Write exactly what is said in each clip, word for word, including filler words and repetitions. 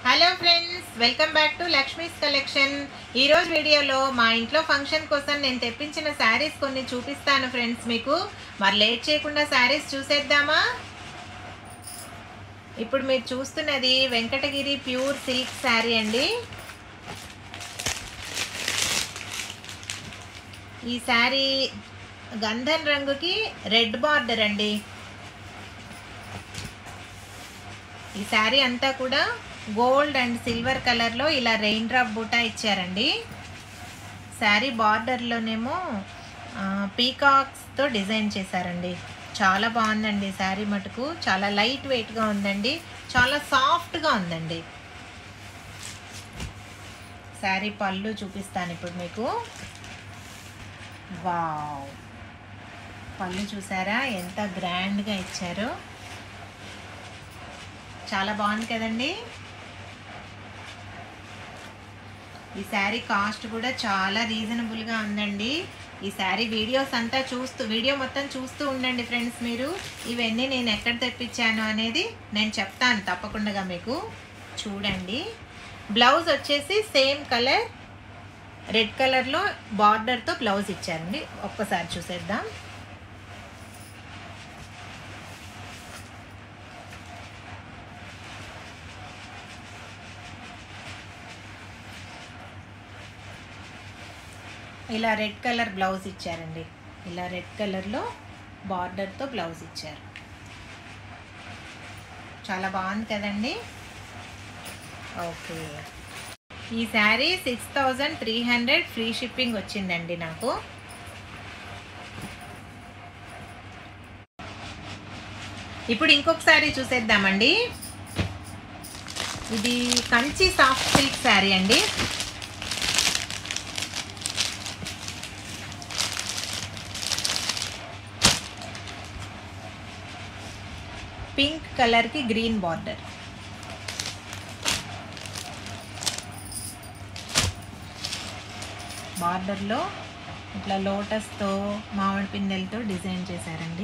Hello friends, welcome back to Lakshmi's collection. ఈరోజు వీడియోలో మా ఇంట్లో ఫంక్షన్ కోసం నేను తెప్పించిన శారీస్ కొన్ని చూపిస్తాను ఫ్రెండ్స్ మీకు. మరి లేట్ చేయకుండా శారీస్ చూసేద్దామా? ఇప్పుడు మీరు చూస్తున్నది వెంకటగిరి ప్యూర్ సిల్క్ శారీ అండి. ఈ శారీ గంధం రంగుకి రెడ్ బార్డర్ అండి. ఈ శారీ అంతా కూడా గోల్డ్ అండ్ సిల్వర్ కలర్లో ఇలా రెయిన్ డ్రాప్ బూటా ఇచ్చారండి. శారీ బార్డర్లోనేమో పీకాక్స్తో డిజైన్ చేశారండి. చాలా బాగుందండి శారీ మటుకు. చాలా లైట్ వెయిట్గా ఉందండి, చాలా సాఫ్ట్గా ఉందండి. శారీ పళ్ళు చూపిస్తాను ఇప్పుడు మీకు. వావ్, పళ్ళు చూసారా ఎంత గ్రాండ్గా ఇచ్చారో. చాలా బాగుంది కదండి. ఈ శారీ కాస్ట్ కూడా చాలా రీజనబుల్గా ఉందండి. ఈ శారీ వీడియోస్ అంతా చూస్తూ వీడియో మొత్తం చూస్తూ ఉండండి ఫ్రెండ్స్. మీరు ఇవన్నీ నేను ఎక్కడ తెప్పించాను అనేది నేను చెప్తాను తప్పకుండా మీకు. చూడండి, బ్లౌజ్ వచ్చేసి సేమ్ కలర్ రెడ్ కలర్లో బార్డర్తో బ్లౌజ్ ఇచ్చారండి. ఒక్కసారి చూసేద్దాం. ఇలా రెడ్ కలర్ బ్లౌజ్ ఇచ్చారండి. ఇలా రెడ్ కలర్లో బార్డర్తో బ్లౌజ్ ఇచ్చారు. చాలా బాగుంది కదండి. ఓకే, ఈ sari six thousand three hundred free shipping వచ్చిందండి నాకు. ఇప్పుడు ఇంకొక శారీ చూసేద్దామండి. ఇది కంచి సాఫ్ట్ సిల్క్ శారీ అండి. పింక్ కలర్కి గ్రీన్ బార్డర్. బార్డర్లో ఇట్లా లోటస్తో మామిడి పిందెలతో డిజైన్ చేశారండి.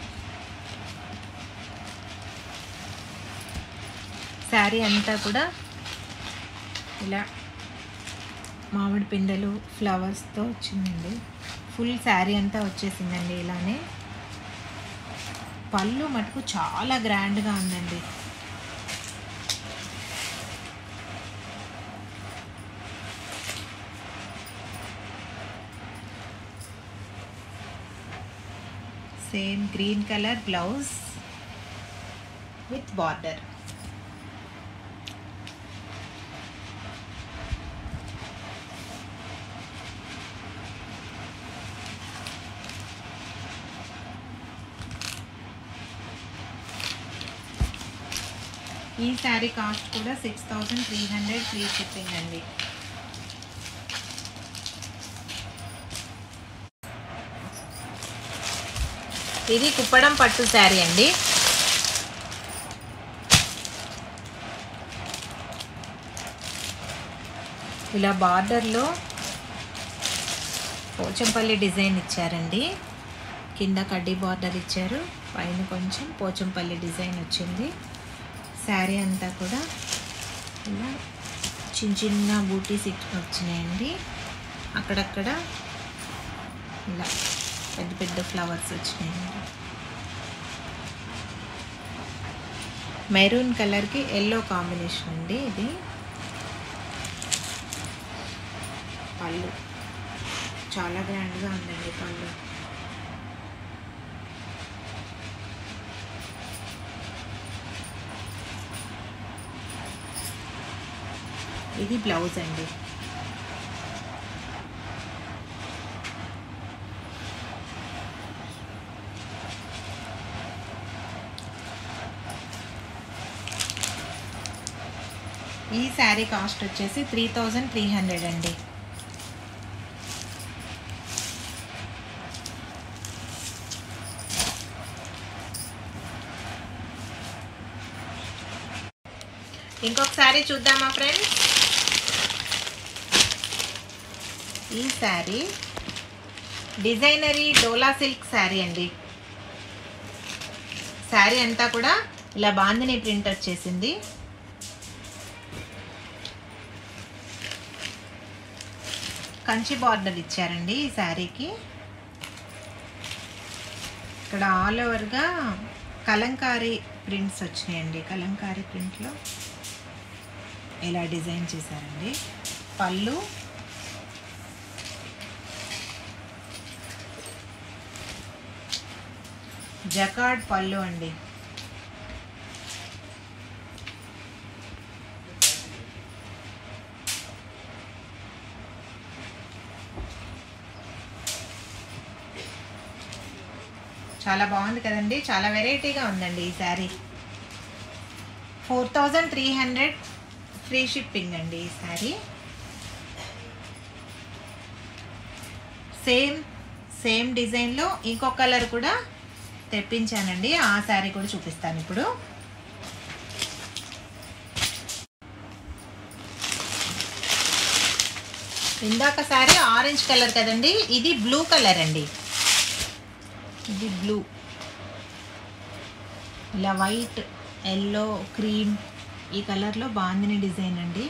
శారీ అంతా కూడా ఇలా మామిడి పిందెలు ఫ్లవర్స్తో వచ్చిందండి. ఫుల్ శారీ అంతా వచ్చేసిందండి ఇలానే. పళ్ళు మటుకు చాలా గ్రాండ్గా ఉందండి. Same green colour blouse with border. ఈ శారీ కాస్ట్ కూడా six thousand three hundred free shipping అండి. ఇది కుప్పడం పట్టు శారీ అండి. ఇలా బార్డర్లో పోచంపల్లి డిజైన్ ఇచ్చారండి. కింద కడ్డీ బార్డర్ ఇచ్చారు, పైన కొంచెం పోచంపల్లి డిజైన్ వచ్చింది. శారీ అంతా కూడా ఇలా చిన్న చిన్న బూటీస్ వచ్చినాయండి. అక్కడక్కడ ఇలా పెద్ద పెద్ద ఫ్లవర్స్ వచ్చినాయండి. మెరూన్ కలర్కి ఎల్లో కాంబినేషన్ అండి ఇది. పళ్ళు చాలా గ్రాండ్గా ఉందండి పళ్ళు. ఇది బ్లౌజ్ అండి. ఈ శారీ కాస్ట్ వచ్చేసి త్రీ థౌజండ్ త్రీ హండ్రెడ్ అండి. ఇంకొక శారీ చూద్దామా ఫ్రెండ్స్? ఈ శారీ డిజైనరీ డోలా సిల్క్ శారీ అండి. శారీ అంతా కూడా ఇలా బాందిని ప్రింట్ వచ్చేసింది. కంచి బార్డర్ ఇచ్చారండి ఈ శారీకి. ఇక్కడ ఆల్ ఓవర్గా కలంకారీ ప్రింట్స్ వచ్చినాయండి. కలంకారీ ప్రింట్లో ఇలా డిజైన్ చేశారండి. పళ్ళు, జకార్డ్ పళ్ళు అండి. చాలా బాగుంది కదండి, చాలా వెరైటీగా ఉందండి ఈ sari. Four thousand three hundred free shipping అండి ఈ శారీ. సేమ్ సేమ్ డిజైన్లో ఇంకో కలర్ కూడా తెప్పించానండి. ఆ శారీ కూడా చూపిస్తాను ఇప్పుడు. ఇందాక శారీ ఆరెంజ్ కలర్ కదండి, ఇది బ్లూ కలర్ అండి. ఇది బ్లూ, ఇలా వైట్, ఎల్లో, క్రీమ్ ఈ కలర్లో బాందిని డిజైన్ అండి.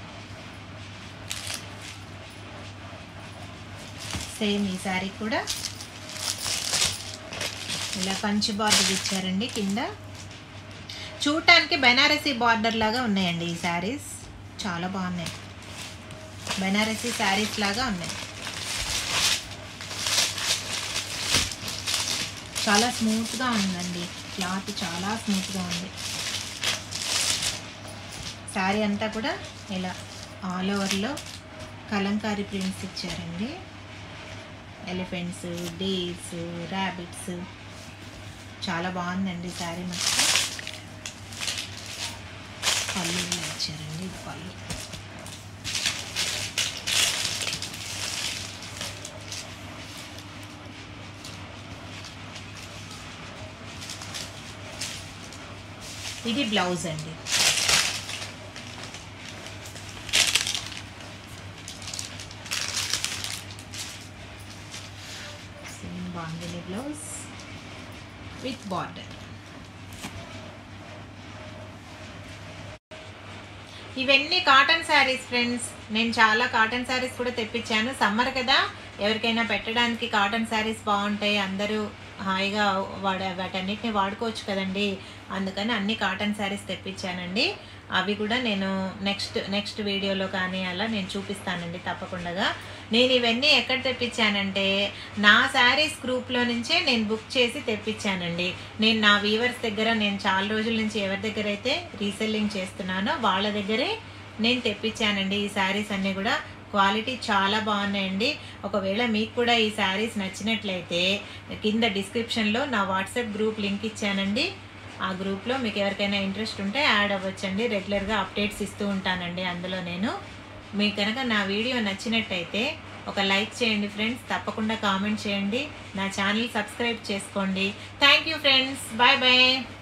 సేమ్ ఈ శారీ కూడా ఇలా కంచి బార్డర్ ఇచ్చారండి కింద. చూడటానికి బెనారసీ బార్డర్ లాగా ఉన్నాయండి ఈ శారీస్. చాలా బాగున్నాయి, బెనారసీ శారీస్ లాగా ఉన్నాయి. చాలా స్మూత్గా ఉందండి క్లాత్, చాలా స్మూత్గా ఉంది. శారీ అంతా కూడా ఇలా ఆల్ ఓవర్లో కలంకారీ ప్రింట్స్ ఇచ్చారండి. ఎలిఫెంట్స్, డీర్స్, ర్యాబిట్స్ చాలా బాగుందండి శారీ మొత్తం. పళ్ళు ఇచ్చారండి, ఇది పళ్ళు. ఇది బ్లౌజ్ అండి. Same bandhani blouse with border. ఇవన్నీ కాటన్ శారీస్ ఫ్రెండ్స్. నేను చాలా కాటన్ శారీస్ కూడా తెప్పించాను. సమ్మర్ కదా, ఎవరికైనా పెట్టడానికి కాటన్ శారీస్ బాగుంటాయి. అందరూ హాయిగా వాడ వాటన్నిటిని వాడుకోవచ్చు కదండి. అందుకని అన్ని కాటన్ శారీస్ తెప్పించానండి. అవి కూడా నేను నెక్స్ట్ నెక్స్ట్ వీడియోలో కానీ అలా నేను చూపిస్తానండి తప్పకుండా. నేను ఇవన్నీ ఎక్కడ తెప్పించానంటే నా శారీస్ గ్రూప్లో నుంచే నేను బుక్ చేసి తెప్పించానండి. నేను నా వీవర్స్ దగ్గర, నేను చాలా రోజుల నుంచి ఎవరి దగ్గర అయితే రీసెల్లింగ్ చేస్తున్నానో వాళ్ళ దగ్గరే నేను తెప్పించానండి. ఈ శారీస్ అన్నీ కూడా క్వాలిటీ చాలా బాగున్నాయండి. ఒకవేళ మీకు కూడా ఈ శారీస్ నచ్చినట్లయితే కింద డిస్క్రిప్షన్లో నా వాట్సాప్ గ్రూప్ లింక్ ఇచ్చానండి. ఆ గ్రూప్లో మీకు ఎవరికైనా ఇంట్రెస్ట్ ఉంటే యాడ్ అవ్వచ్చండి. రెగ్యులర్గా అప్డేట్స్ ఇస్తూ ఉంటానండి అందులో నేను. మీకు కనుక నా వీడియో నచ్చినట్టయితే ఒక లైక్ చేయండి ఫ్రెండ్స్, తప్పకుండా కామెంట్ చేయండి, నా ఛానల్ సబ్స్క్రైబ్ చేసుకోండి. Thank you friends, bye bye.